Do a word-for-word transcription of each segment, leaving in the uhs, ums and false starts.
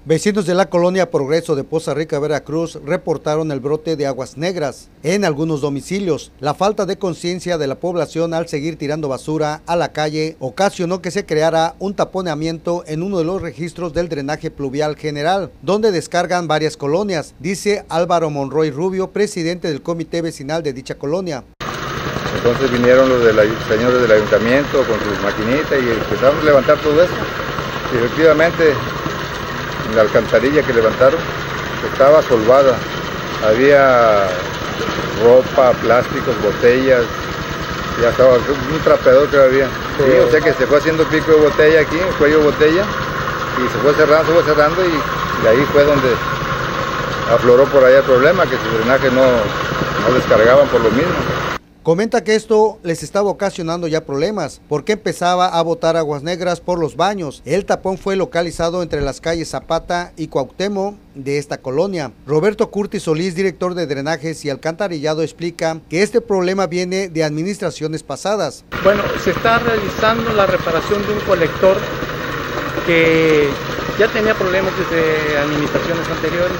Vecinos de la colonia Progreso de Poza Rica, Veracruz, reportaron el brote de aguas negras en algunos domicilios. La falta de conciencia de la población al seguir tirando basura a la calle ocasionó que se creara un taponamiento en uno de los registros del drenaje pluvial general, donde descargan varias colonias, dice Álvaro Monroy Rubio, presidente del comité vecinal de dicha colonia. Entonces vinieron los de la, señores del ayuntamiento con sus maquinitas y empezaron a levantar todo eso. Y efectivamente, la alcantarilla que levantaron estaba solvada, había ropa, plásticos, botellas, ya estaba un trapeador que había. Sí, o sea que se fue haciendo pico de botella aquí, cuello de botella, y se fue cerrando, se fue cerrando y, y ahí fue donde afloró por allá el problema, que su drenaje no, no descargaban por lo mismo. Comenta que esto les estaba ocasionando ya problemas, porque empezaba a botar aguas negras por los baños. El tapón fue localizado entre las calles Zapata y Cuauhtémoc de esta colonia. Roberto Curtis Solís, director de drenajes y alcantarillado, explica que este problema viene de administraciones pasadas. Bueno, se está realizando la reparación de un colector que ya tenía problemas desde administraciones anteriores.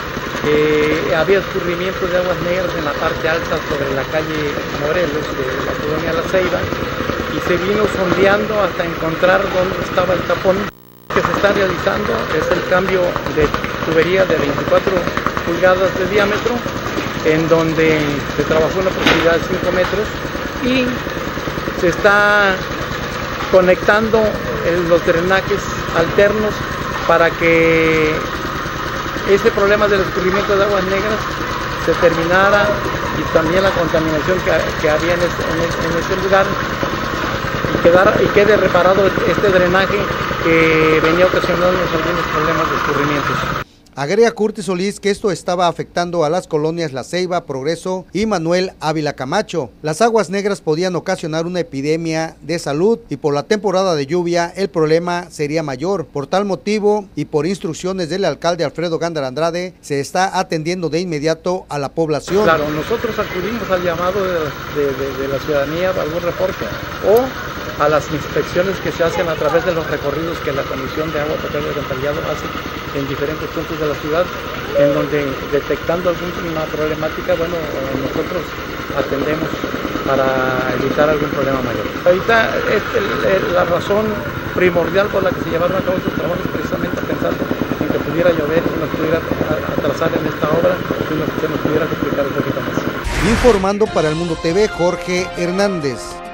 Eh, había escurrimiento de aguas negras en la parte alta sobre la calle Morelos de la colonia La Ceiba y se vino sondeando hasta encontrar dónde estaba el tapón. Lo que se está realizando es el cambio de tubería de veinticuatro pulgadas de diámetro, en donde se trabajó una profundidad de cinco metros y se está conectando los drenajes alternos para que ese problema del escurrimiento de aguas negras se terminara y también la contaminación que, que había en ese, en, ese, en ese lugar y, quedara, y quede reparado este drenaje que venía ocasionando algunos problemas de escurrimientos. Agrega Curtis Solís que esto estaba afectando a las colonias La Ceiba, Progreso y Manuel Ávila Camacho. Las aguas negras podían ocasionar una epidemia de salud y por la temporada de lluvia el problema sería mayor. Por tal motivo y por instrucciones del alcalde Alfredo Gándara Andrade, se está atendiendo de inmediato a la población. Claro, nosotros acudimos al llamado de, de, de, de la ciudadanía para algún reporte o a las inspecciones que se hacen a través de los recorridos que la Comisión de Agua Potable y Alcantarillado hace en diferentes puntos de la ciudad, en donde detectando alguna problemática, bueno, nosotros atendemos para evitar algún problema mayor. Ahorita es el, la razón primordial por la que se llevaron a cabo estos trabajos, precisamente pensando en que pudiera llover y nos pudiera atrasar en esta obra y nos, se nos pudiera complicar un poquito más. Informando para El Mundo T V, Jorge Hernández.